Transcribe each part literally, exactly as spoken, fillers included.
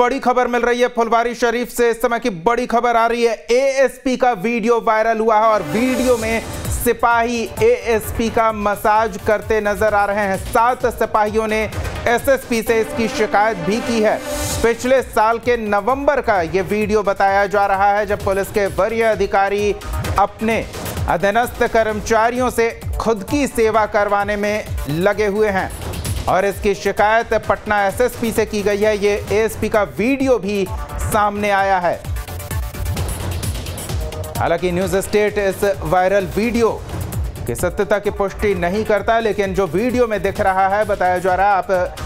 बड़ी खबर मिल रही है फुलवारी शरीफ से। इस समय की बड़ी खबर आ रही है, एएसपी का वीडियो वायरल हुआ है और वीडियो में सिपाही एएसपी का मसाज करते नजर आ रहे हैं। सात सिपाहियों ने एसएसपी से इसकी शिकायत भी की है। पिछले साल के नवंबर का यह वीडियो बताया जा रहा है जब पुलिस के वरीय अधिकारी अपने अधीनस्थ कर्मचारियों से खुद की सेवा करवाने में लगे हुए हैं और इसकी शिकायत पटना एसएसपी से की गई है। ये एएसपी का वीडियो भी सामने आया है। हालांकि न्यूज़ स्टेट इस वायरल वीडियो की सत्यता की पुष्टि नहीं करता, लेकिन जो वीडियो में दिख रहा है, बताया जा रहा है, आप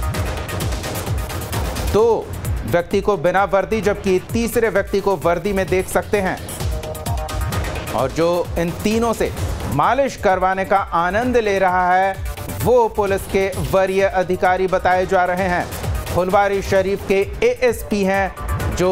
दो व्यक्ति को बिना वर्दी जबकि तीसरे व्यक्ति को वर्दी में देख सकते हैं और जो इन तीनों से मालिश करवाने का आनंद ले रहा है वो पुलिस के वरीय अधिकारी बताए जा रहे हैं। फुलवारी शरीफ के एएसपी हैं जो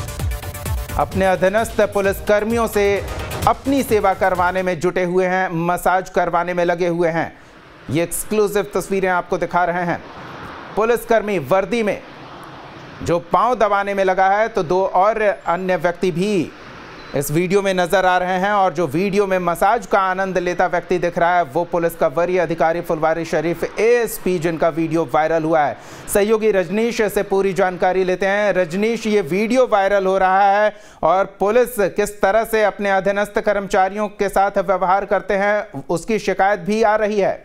अपने अधीनस्थ पुलिस कर्मियों से अपनी सेवा करवाने में जुटे हुए हैं, मसाज करवाने में लगे हुए हैं। ये एक्सक्लूसिव तस्वीरें आपको दिखा रहे हैं। पुलिसकर्मी वर्दी में जो पांव दबाने में लगा है, तो दो और अन्य व्यक्ति भी इस वीडियो में नजर आ रहे हैं और जो वीडियो में मसाज का आनंद लेता व्यक्ति दिख रहा है वो पुलिस का वरीय अधिकारी फुलवारी शरीफ एएसपी जिनका वीडियो वायरल हुआ है। सहयोगी रजनीश से पूरी जानकारी लेते हैं। रजनीश, ये वीडियो वायरल हो रहा है और पुलिस किस तरह से अपने अधीनस्थ कर्मचारियों के साथ व्यवहार करते हैं उसकी शिकायत भी आ रही है।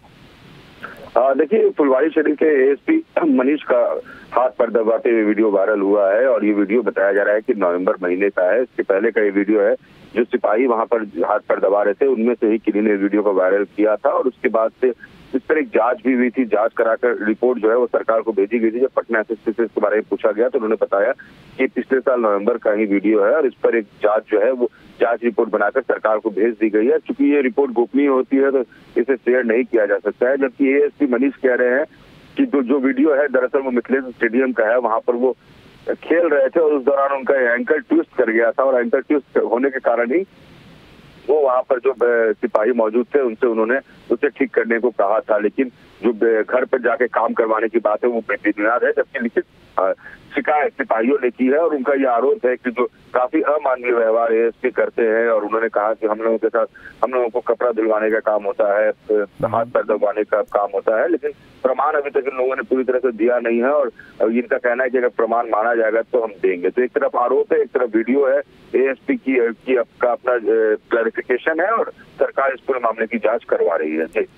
देखिए, फुलवारी शरीफ के एएसपी मनीष का हाथ पर दबाते हुए वीडियो वायरल हुआ है और ये वीडियो बताया जा रहा है कि नवंबर महीने का है। इसके पहले का ये वीडियो है। जो सिपाही वहां पर हाथ पर दबा रहे थे उनमें से ही किसी ने वीडियो को वायरल किया था और उसके बाद से इस पर एक जांच भी हुई थी। जांच कराकर रिपोर्ट जो है वो सरकार को भेजी गई थी। जब पटना एसएसपी से इसके बारे में पूछा गया तो उन्होंने बताया कि पिछले साल नवंबर का ही वीडियो है और इस पर एक जांच जो है वो जांच रिपोर्ट बनाकर सरकार को भेज दी गई है। चूंकि ये रिपोर्ट गोपनीय होती है तो इसे शेयर नहीं किया जा सकता है। जबकि एएसपी मनीष कह रहे हैं कि जो जो वीडियो है दरअसल वो मिथिलेश स्टेडियम का है। वहां पर वो खेल रहे थे और उस दौरान उनका एंकल ट्विस्ट कर गया था और एंकल ट्विस्ट होने के कारण ही वो वहां पर जो सिपाही मौजूद थे उनसे उन्होंने उसे ठीक करने को कहा था। लेकिन जो घर पर जाके काम करवाने की बात है वो बेबुनियाद है। जबकि लिखित शिकायत सिपाहियों ने की है और उनका यह आरोप है कि जो काफी अमानवीय व्यवहार एएसपी करते हैं और उन्होंने कहा कि हम लोगों के साथ हम लोगों को कपड़ा धुलवाने का काम होता है, हाथ पैर दबाने का काम होता है, लेकिन प्रमाण अभी तक इन लोगों ने पूरी तरह से दिया नहीं है और इनका कहना है कि अगर प्रमाण माना जाएगा तो हम देंगे। तो एक तरफ आरोप है, एक तरफ वीडियो है एएसपी की, की का अपना क्लैरिफिकेशन है और सरकार इस पूरे मामले की जांच करवा रही है। जी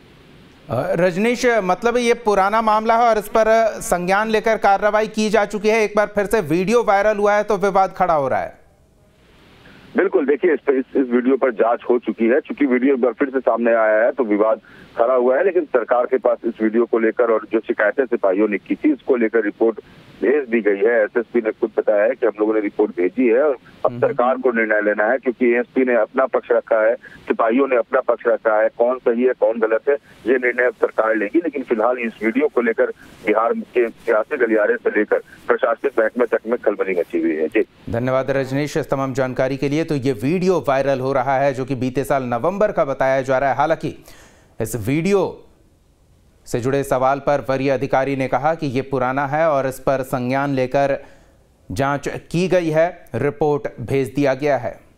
रजनीश, मतलब ये पुराना मामला है और इस पर संज्ञान लेकर कार्रवाई की जा चुकी है। एक बार फिर से वीडियो वायरल हुआ है तो विवाद खड़ा हो रहा है। बिल्कुल, देखिए, इस, इस, इस वीडियो पर जांच हो चुकी है। चूंकि वीडियो एक बार फिर से सामने आया है तो विवाद खड़ा हुआ है, लेकिन सरकार के पास इस वीडियो को लेकर और जो शिकायतें सिपाहियों ने की थी इसको लेकर रिपोर्ट भेज दी गई है। एसएसपी ने खुद बताया है कि हम लोगों ने रिपोर्ट भेजी है और अब सरकार को निर्णय लेना है, क्योंकि एएसपी ने अपना पक्ष रखा है, सिपाहियों ने अपना पक्ष रखा है। कौन सही है कौन गलत है ये निर्णय अब सरकार लेगी। लेकिन फिलहाल इस वीडियो को लेकर बिहार के सियासी गलियारे से लेकर प्रशासनिक महकमे तक में खलबली मची हुई है। जी धन्यवाद रजनीश इस तमाम जानकारी के लिए। तो ये वीडियो वायरल हो रहा है जो कि बीते साल नवंबर का बताया जा रहा है। हालांकि इस वीडियो से जुड़े सवाल पर वरीय अधिकारी ने कहा कि ये पुराना है और इस पर संज्ञान लेकर जांच की गई है, रिपोर्ट भेज दिया गया है।